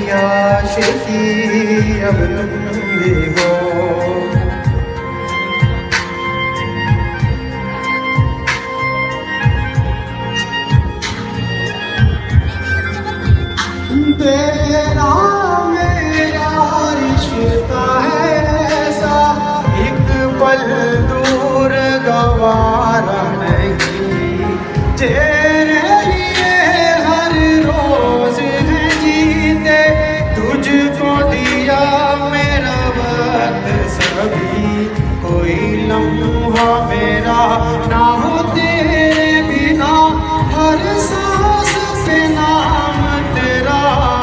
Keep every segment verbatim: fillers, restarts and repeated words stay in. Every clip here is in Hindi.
मेरी आशिकी अब तुम भी हो। तेरा मेरा रिश्ता है ऐसा, एक पल दूर गवारा नहीं। तेरे लिए हर रोज है जीते, तुझको दिया मेरा वक्त सभी। कोई लम्हा मेरा ना हो तेरे बिना, हर सांस पे नाम तेरा।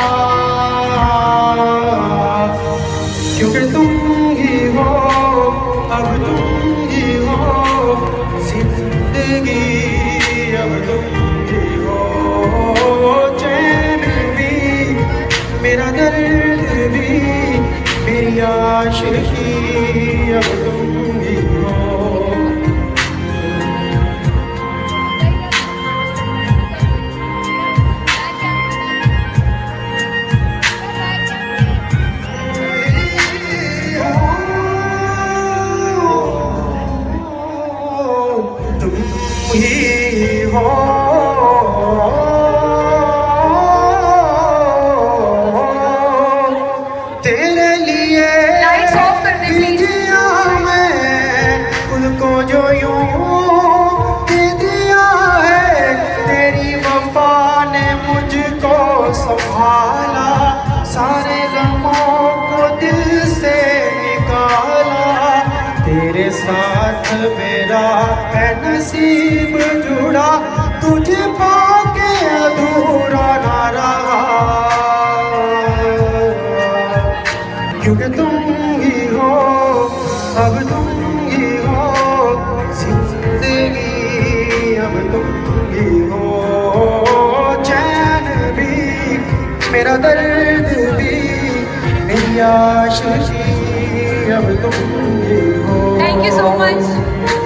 क्योंकि तुम ही हो, अब तुम ही हो जिंदगी, अब तुम ही हो चैन भी, मेरा दर्द भी, मेरी आशिकी अब तुम ही हो। ही हो तेरे लिए जिया मैं खुद को जो यूं दे दिया है। तेरी वफा ने मुझको संभाला, सारे गमों को दिल से निकाला। तेरे साथ मेरा है नसीब जुड़ा, तुझे पाके अधूरा ना रहा। क्योंकि तुम ही हो, अब तुम ही हो जिंदगी, अब तुम ही हो चैन भी, मेरा दर्द भी, मेरी आशिकी अब तुम ही हो। Thank you so much.